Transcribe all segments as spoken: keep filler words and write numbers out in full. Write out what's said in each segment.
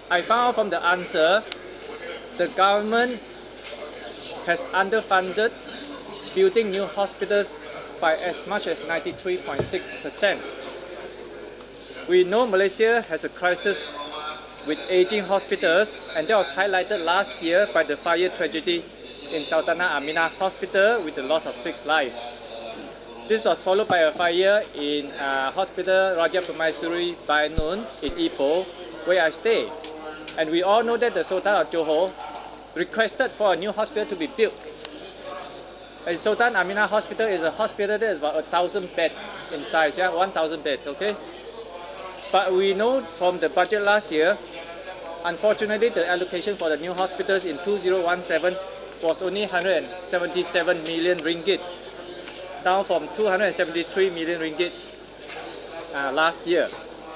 I found out from the answer, the government has underfunded building new hospitals by as much as ninety-three point six percent. We know Malaysia has a crisis with aging hospitals, and that was highlighted last year by the fire tragedy in Sultanah Aminah Hospital with the loss of six lives. This was followed by a fire in uh, Hospital Raja Permaisuri Bayanun in Ipoh, where I stay. And we all know that the Sultan of Johor requested for a new hospital to be built. And Sultan Aminah Hospital is a hospital that is about a thousand beds in size, yeah, one thousand beds, okay? But we know from the budget last year, unfortunately, the allocation for the new hospitals in two thousand seventeen was only one hundred seventy-seven million ringgit, down from two hundred seventy-three million ringgit uh, last year.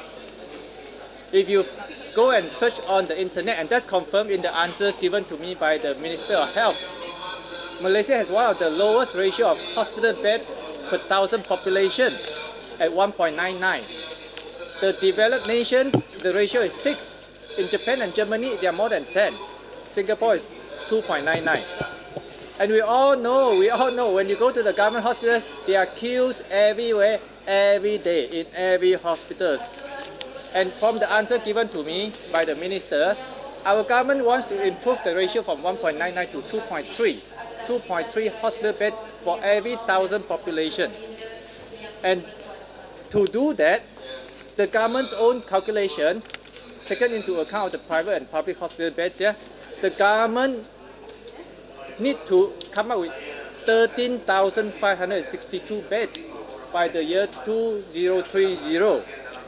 If you go and search on the internet, and that's confirmed in the answers given to me by the Minister of Health, Malaysia has one of the lowest ratio of hospital bed per thousand population at one point nine nine. The developed nations, the ratio is six. In Japan and Germany, they are more than ten. Singapore is two point nine nine. And we all know, we all know, when you go to the government hospitals, there are queues everywhere, every day, in every hospital. And from the answer given to me by the minister, our government wants to improve the ratio from one point nine nine to two point three. two point three hospital beds for every thousand population. And to do that, the government's own calculations, taken into account the private and public hospital beds, yeah, the government need to come up with thirteen thousand five hundred sixty-two beds by the year two thousand thirty.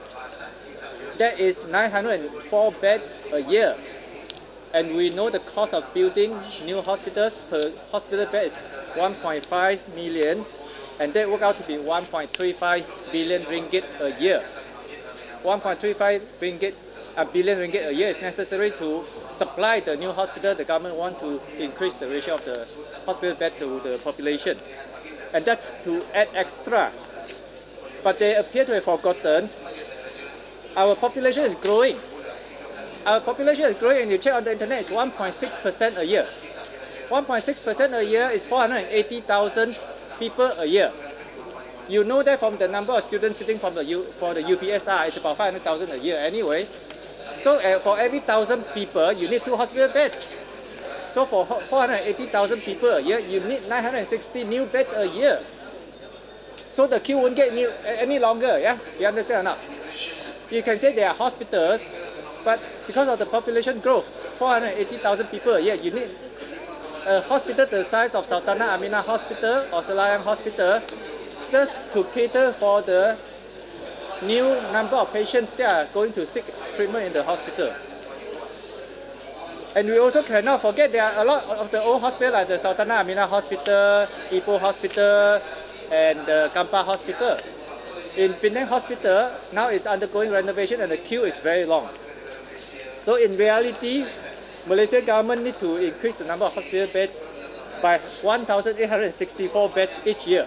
That is nine hundred four beds a year. And we know the cost of building new hospitals per hospital bed is one point five million, and that works out to be one point three five billion ringgit a year. one point three five ringgit, a billion ringgit a year is necessary to supply the new hospital. The government wants to increase the ratio of the hospital bed to the population, and that's to add extra. But they appear to have forgotten our population is growing. Our population is growing, and you check on the internet, it's one point six percent a year. one point six percent a year is four hundred eighty thousand people a year. You know that from the number of students sitting from the U, for the U P S R, it's about five hundred thousand a year anyway. So uh, for every thousand people, you need two hospital beds. So for four hundred eighty thousand people a year, you need nine hundred sixty new beds a year. So the queue won't get any, any longer, yeah? You understand or not? You can say there are hospitals, but because of the population growth, four hundred eighty thousand people a year, you need a hospital the size of Sultanah Aminah Hospital or Selayang Hospital just to cater for the new number of patients that are going to seek treatment in the hospital. And we also cannot forget there are a lot of the old hospitals like the Sultanah Aminah Hospital, Ipoh Hospital, and the Kampar Hospital. In Penang Hospital, now it's undergoing renovation and the queue is very long. So in reality, Malaysian government need to increase the number of hospital beds by one thousand eight hundred sixty-four beds each year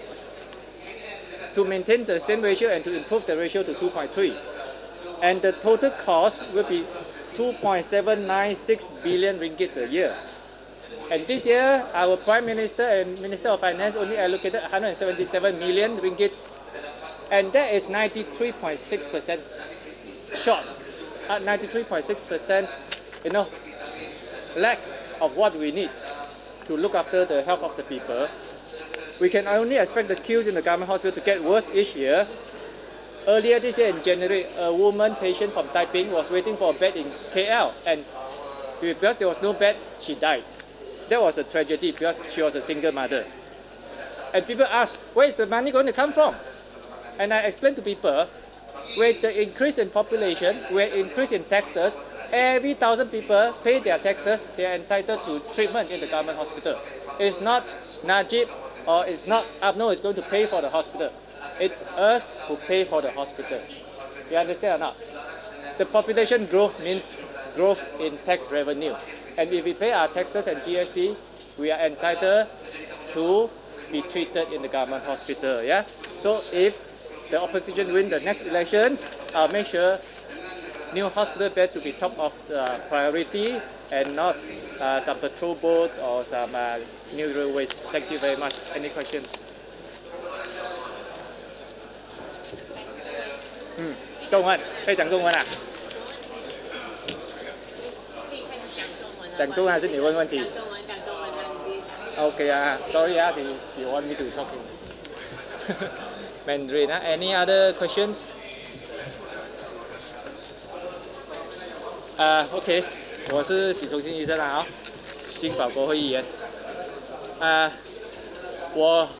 to maintain the same ratio and to improve the ratio to two point three. And the total cost will be two point seven nine six billion ringgit a year. And this year, our Prime Minister and Minister of Finance only allocated one hundred seventy-seven million ringgit, and that is ninety-three point six percent short. At ninety-three point six percent, you know, lack of what we need to look after the health of the people. We can only expect the queues in the government hospital to get worse each year. Earlier this year in January, a woman patient from Taiping was waiting for a bed in K L, and because there was no bed, she died. That was a tragedy because she was a single mother. And people ask, where is the money going to come from? And I explained to people, with the increase in population, with increase in taxes, every thousand people pay their taxes, they are entitled to treatment in the government hospital. It's not Najib or it's not Abno is going to pay for the hospital. It's us who pay for the hospital. You understand or not? The population growth means growth in tax revenue. And if we pay our taxes and G S T, we are entitled to be treated in the government hospital. Yeah. So if the opposition win the next election, I'll make sure new hospital bed to be top of the priority and not uh, some patrol boats or some uh, new railways. Thank you very much. Any questions? 嗯，中文可以讲中文啊？讲中文还是你问问题？ 讲中文，讲中文，那你自己讲。 Okay 啊 ，sorry 啊，你 you want me to talk in Mandarin 啊 ？Any other questions？ 啊、uh, ，OK， 我是许崇信医生啊，金宝国会议员。啊、uh, 我